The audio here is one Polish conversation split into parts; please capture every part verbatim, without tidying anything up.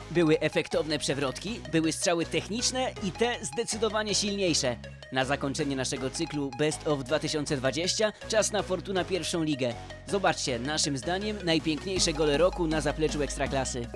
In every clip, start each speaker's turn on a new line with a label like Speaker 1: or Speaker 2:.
Speaker 1: Były efektowne przewrotki, były strzały techniczne i te zdecydowanie silniejsze. Na zakończenie naszego cyklu Best of dwa tysiące dwadzieścia czas na Fortuna pierwszą ligę. Zobaczcie, naszym zdaniem najpiękniejsze gole roku na zapleczu Ekstraklasy.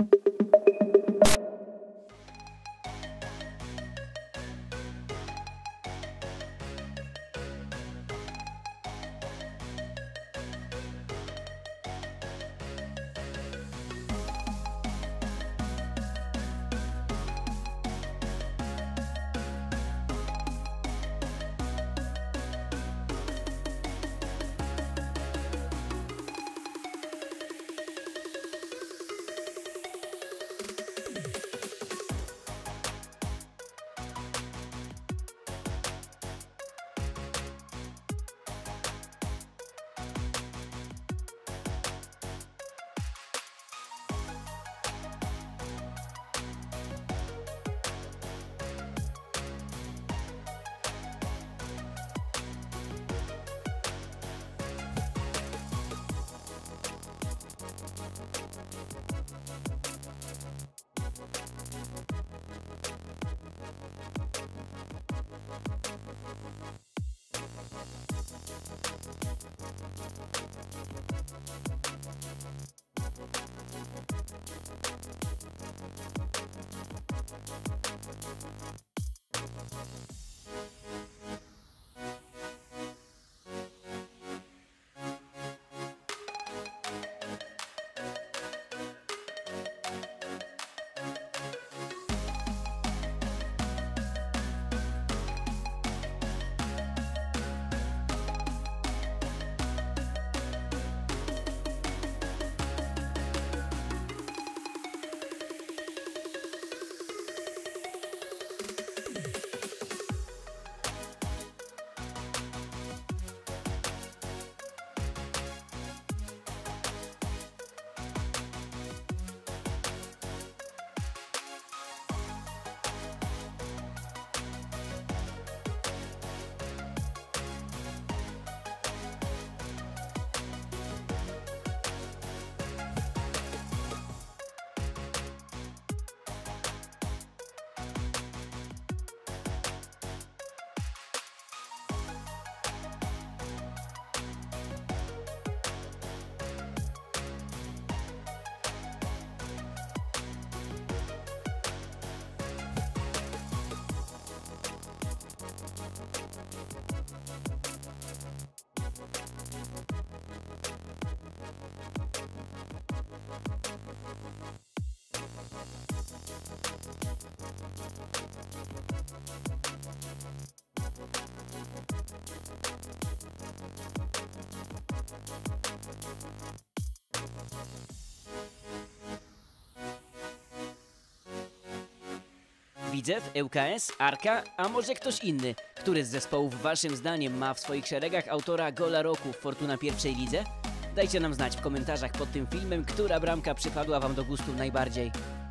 Speaker 1: Widzew, ŁKS, Arka, a może ktoś inny? Który z zespołów waszym zdaniem ma w swoich szeregach autora gola roku w Fortuna pierwszej lidze? Dajcie nam znać w komentarzach pod tym filmem, która bramka przypadła wam do gustu najbardziej.